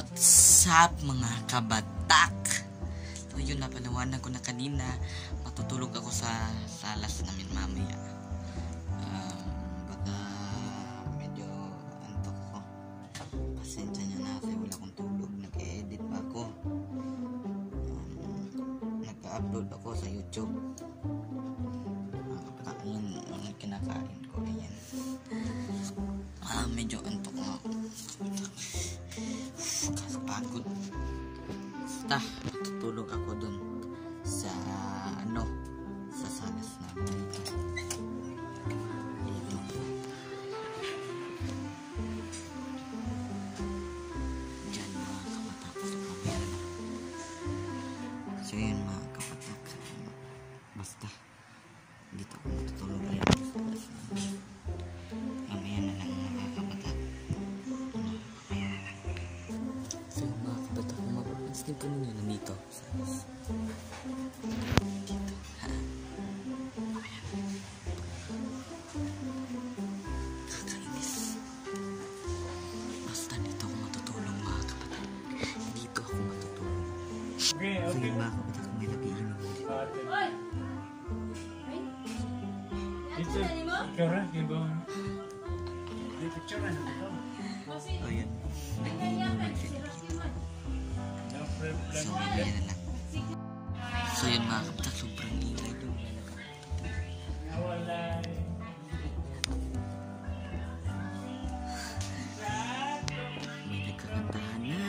What's up mga kabatak? So yun, napanawanan ko na kanina. Matutulog ako sa salas namin mamaya. Baka medyo antok ko. Pasensya nyo na kasi wala akong tulog. Nag-edit pa ako. Nag-upload ako sa YouTube. Mga kabatak, yun ang kinakain ko. Ayan. Medyo antok na ako. Pagod. Basta matutulog ako dun sa sa salas namin dito. Diyan mga kabatak. So yun mga kabatak. Basta dito ako matutulog ulit sa salas namin. Mamaya na lang mga kabatak. So mga kabatak, mapapansin po ninyo na dito sa dito ha. Kakainis. Basta dito ako matutulog mga kabatak. Dito ako matutulog. So yun mga kabatak, may nagiinom dito. Itu picture ibu. Ini picture kan itu. Oh yun. Nagiinom sila dito. So mamaya na lang. So yun mga kabatak, sobrang ingay doon. May nagkakantahan na.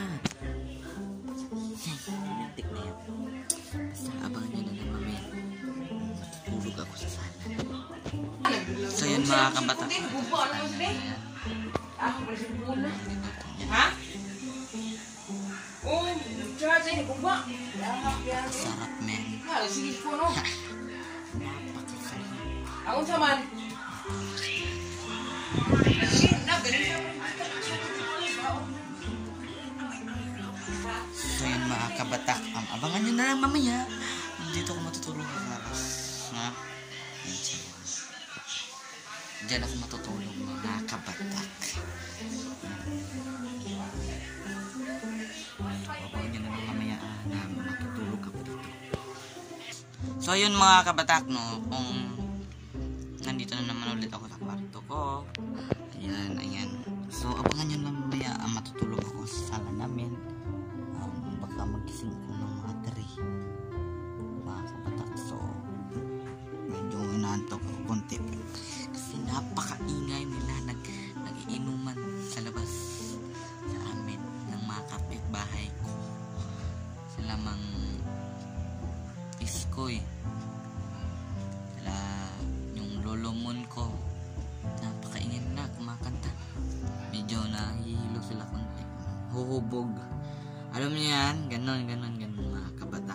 Romantic na yan. Basta abangan nyo na lang mamaya. Matutulog ako sa sala. So yun mga kabatak. Ha? Oh, charge ini kuba. Sarap men. Ha, sige po no. Napakasarap. Ako saman. So yun mga kabatak, abangan nyo na lang mamaya. Dito ako matutulog sa salas. Ha? Diyan ako matutulog mga kabatak. Abangan nyo na lang mamaya na matutulog ako dito. So yun mga kabatak, no, kung nandito na naman ulit ako sa kwarto ko. Ayan, ayan. So abangan nyo na mamaya matutulog ako sa sala namin. Baka magising ko ng mga 3 mga kabatak. So medyo inaantok ako konti kasi napakaingay nila. Nag-iinuman sa labas sa amin ng mga kapitbahay ko. Sila mang iskoy, sila yung lolomon ko, napakaingay na kumakanta. Medyo nahihilo sila konti, huhubog. Alam niyo yan, ganon mga kabatak.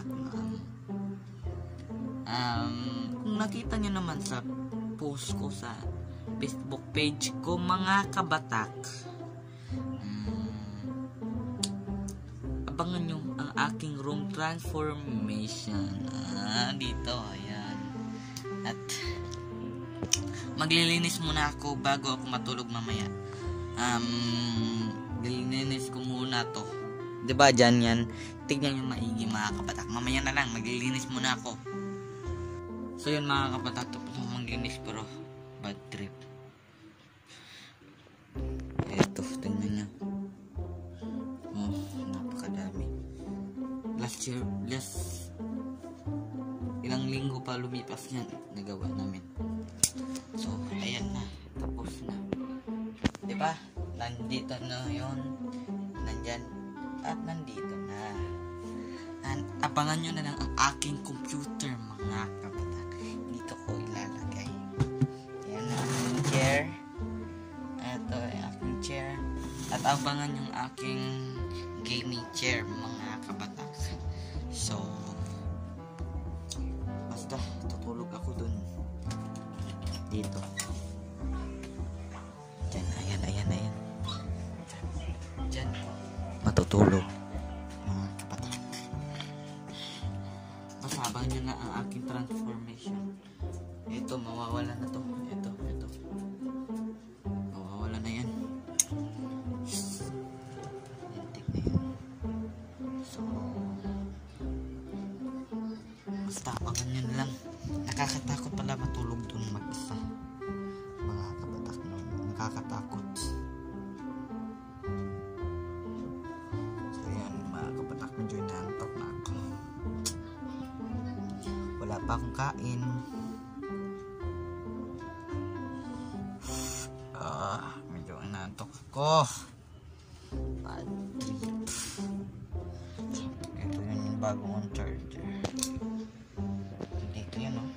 Kung nakita niyo naman sa post ko sa Facebook page ko mga kabatak, abangan nyo ang aking room transformation. Dito, ayan. At maglilinis muna ako bago ako matulog mamaya. Lilinis ko muna to. Diba dyan yan? Tignan nyo maigi mga kabatak. Mamaya na lang, maglilinis muna ako. So yun mga kabatak, tapos maglinis pero bad trip. Eto, tingnan nyo. Oh, napakadami. Last ilang linggo pa lumipas yan, nagawa namin. So, ayan na, tapos na. Diba? Nandito na yun. Nandyan. At nandito na. Abangan nyo na lang ang aking computer mga kabatak. Dito ko ilalagay. Ayan na aking chair. Ito ay aking chair. At abangan yung aking gaming chair mga kabatak. So basta tutulog ako dun. Dito. Diyan, ayan. Diyan matutulog mga kabatak. Basta abangan nyo na ang aking transformation. Ito, mawawala na to. Ito. Mawawala na yan. Lintik na yan. Wala pa akong kain. Medyo inaantok ako. Ito yung bagong charger. Dito yun, oh.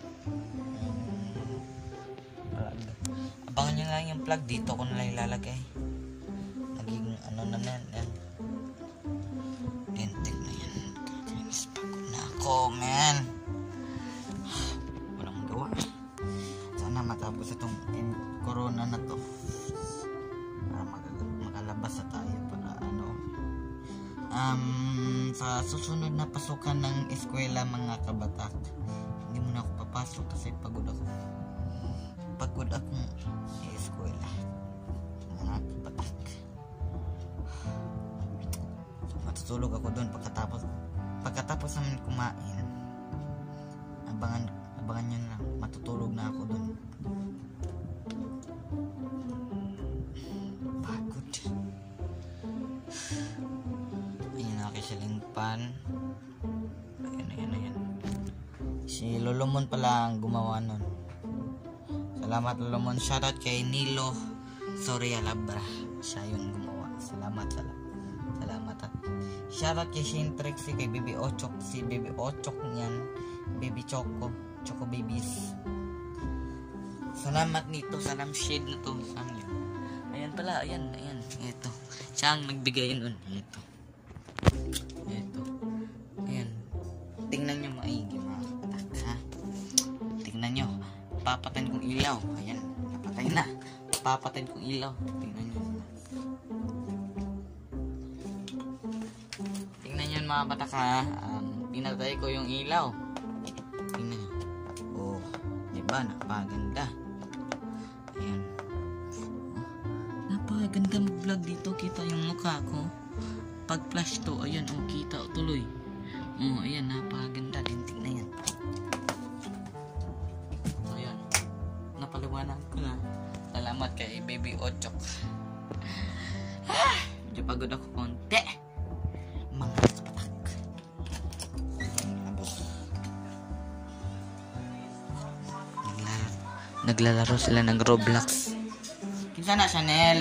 Abangan nyo lang yung plug. Dito ko nalang ilalagay. Naging ano na yan. Dentek na yan. Kakainis, pagod na ako, man. Walang gawa. Sana matapos itong corona na to. Para makalabas na tayo para ano. Sa susunod na pasukan ng eskwela, mga kabatak, hindi mo na ako papasok kasi pagod ako. Pagod akong eskwela, mga kabatak. Matutulog ako doon pagkatapos namin kumain. Abangan nyo na, matutulog na ako doon. Pagod. Ayan na kay Silingpan. Ayan. Si Lolomon pala ang gumawa nun. Salamat, Lolomon. Shoutout kay Nilo Soria Labra. Siya yung gumawa. Salamat. At shoutout kay Shane Trixie, kay Baby Ochok. Si Baby Ochok niyan, Baby Choco Babies. Salamat nito sa lampshade na to. Saan yun? Ayan pala, ayan. Ito. Siya ang nagbigay nun. Ito. Ayan. Tingnan nyo maigi, mga kabatak, ha? Tingnan nyo. Papatayin kong ilaw. Ayan. Napatay na. Papatayin kong ilaw. Tingnan nyo. Tingnan nyo, mga kabatak, ha? Pinatay ko yung ilaw. Tingnan nyo. Oh. Diba? Napaganda. Ayan. Napaganda mag-vlog dito. Kita yung mukha ko. Pag flash to, ayan, oh, kita tuloy. Oh, ayan, napaganda din. Tingnan yan. Ayan. Napaliwanag ko na. Salamat kay Baby Ochok. Medyo pagod ako konti. Mga kabatak. Naglalaro sila ng Roblox. Kinsa na, Chanel?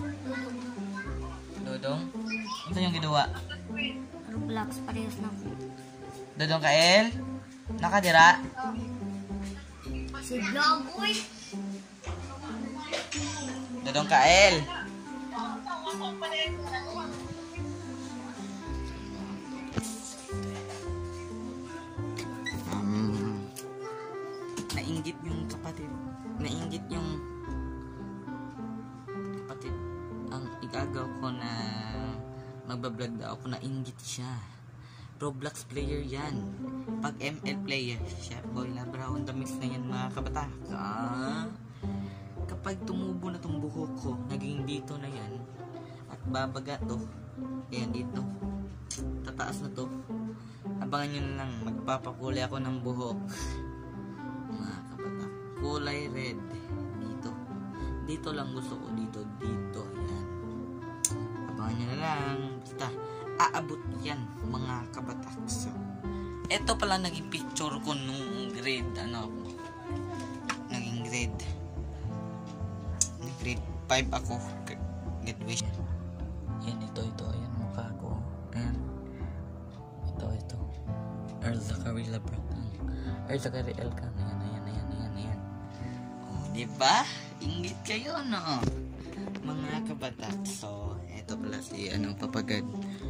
Dodong? Ito yung ginawa. Roblox, parehas na po. Dodong Kael? Nakadira? Si Vlogoy. Dodong Kael? Nainggit yung kapatid. Ang igagaw ko na magbablog daw ako, nainggit siya. Roblox player yan. Pag ML player, Chef Boy Labra on the mix na yan, mga kabatak. Kapag tumubo na tong buhok ko, naging dito na yan, at babaga to, ayan dito, tataas na to, abangan nyo na lang, magpapakulay ako ng buhok, mga kabatak. Kulay red dito lang gusto ko, dito, ayan. Abangan nyo na lang, basta aabot yan, mga kabatak. So, eto pala naging picture ko nung grade, naging grade 5 ako, graduation. Yan, ito, ayan, mukha ko. Ayan, ito, Earl Zachary Labrat. Earl Zachary Elkan, ayan. Oh, diba? Inggit kayo, no? Mga kabatak. So, ito pala si, Papagad.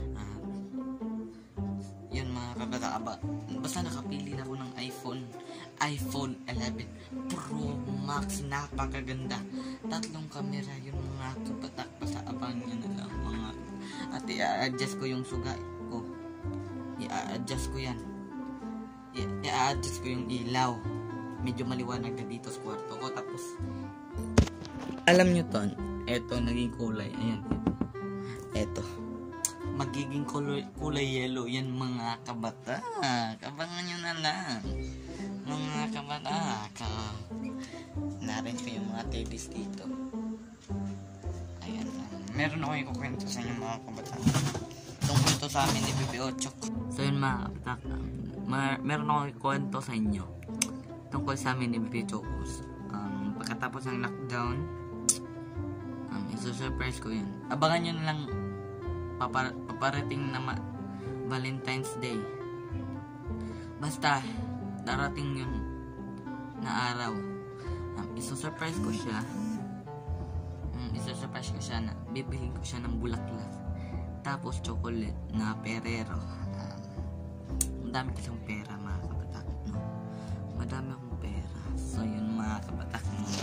Yun, mga kabatak. Basta nakapili na ako ng iPhone 11 Pro Max. Napakaganda. 3 camera yun, mga kabatak. Basta abang nyo na lang, mga. At i-adjust ko yung suga ko. I-adjust ko yan. I-adjust ko yung ilaw. Medyo maliwanag na dito sa kwarto ko. Tapos, alam nyo to, eto naging kulay. Ayan. Eto. Magiging kulay yellow yan, mga kabatak. Abangan nyo na lang, mga kabatak. Narin ko yung mga teddies dito. Ayan. Meron ako ikukwento sa inyo, mga kabatak. Tungkol to sa amin ni Bibi Ochok. So yun mga kabatak, meron ako ikwento sa inyo tungkol sa amin ni Bibi Ochok. Pagkatapos ng lockdown, isusurprise ko yun. Abangan nyo na lang paparating na Valentine's Day. Basta darating yun na araw. Isusurprise ko siya. Isusurprise ko siya na bibilhin ko siya ng bulaklak. Tapos chocolate na Ferrero. Madami kasing pera mga kabatak, no? Madami akong pera. So yun mga kabatak,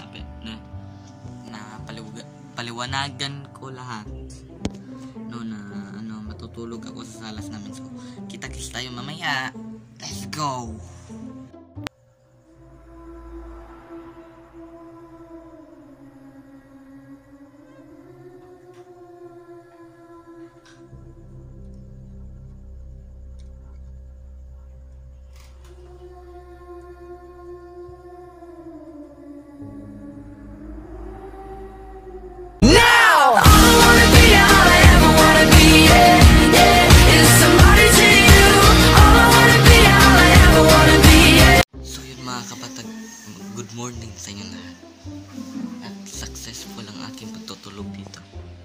na paliwanagan ko lahat. No, na matutulog ako sa salas namin. So kita-kits tayo mamaya. Let's go! Good morning sa inyo lahat. At successful ang aking pagtutulog dito.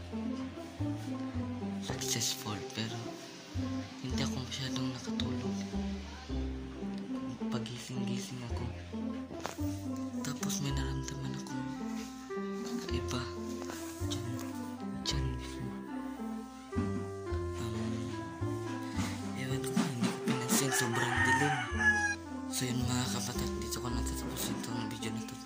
Successful, pero hindi ako masyadong nakatulog. Pagising-gising ako. Tapos may naramdaman akong kakaiba. Diyan mismo. Ewan ko, hindi ko pinansin. Sobrang dilim. So yun mga kabatak, dito ko natatapos itong video na to.